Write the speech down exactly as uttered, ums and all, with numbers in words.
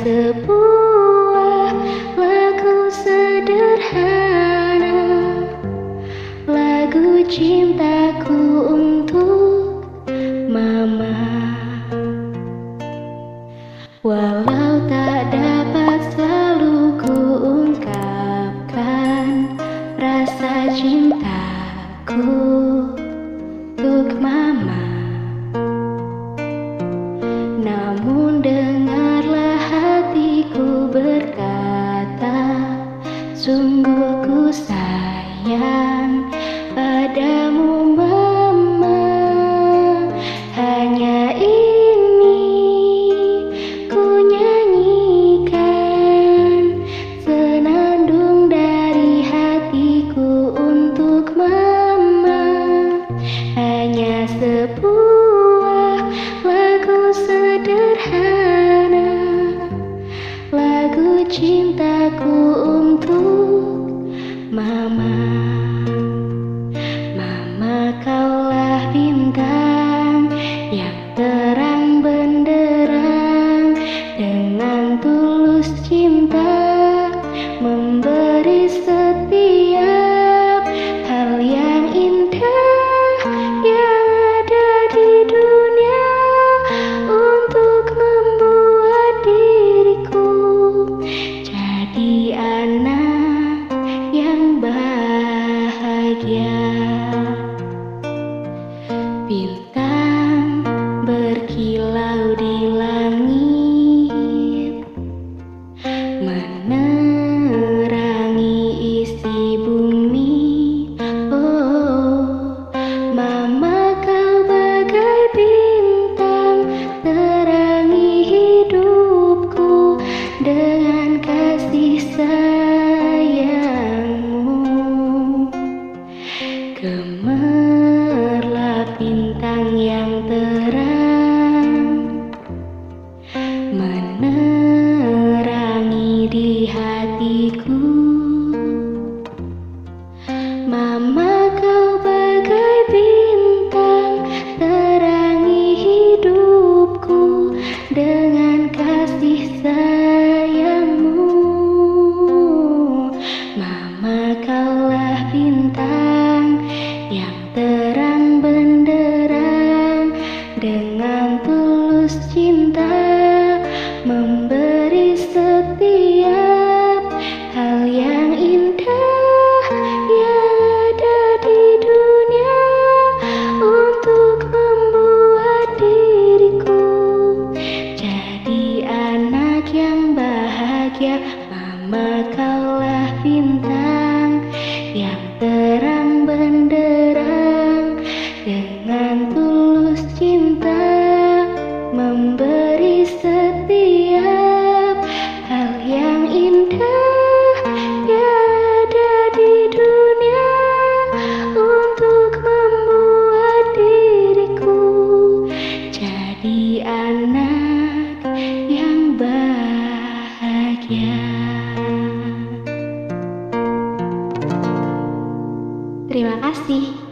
sebuah lagu sederhana, lagu cintaku untuk Mama. Walau tak dapat selalu kuungkapkan rasa cintaku untuk Mama, namun dengarlah hatiku berkata, sungguh ku sayang padamu Mama. Hanya ini ku nyanyikan senandung dari hatiku untuk Mama. Hanya sebuah lagu sederhana, lagu cintaku untuk Mama. Mama, kaulah bintang yang terang benderang, dengan tulus cinta memberi setiap hal yang indah yang ada di dunia, untuk membuat diriku jadi anak yang bahagia. Bintang berkilau di langit, menerangi isi bumi. Oh, Mama, kau bagai bintang, terangi hidupku dengan kasih sayangmu. Gemerlap bintang yang terang, menerangi di hatiku. Mama, kau bagai bintang, terangi hidupku dengan kasih sayangmu. Mama, kaulah bintang yang terang benderang, dengan tulus cinta memberi setiap hal yang indah yang ada di dunia, untuk membuat diriku jadi anak yang bahagia. Mama, kaulah bintang yang terang benderang, dengan tulus cinta memberi setiap hal yang indah yang ada di dunia, untuk membuat diriku jadi anak yang bahagia. Terima kasih.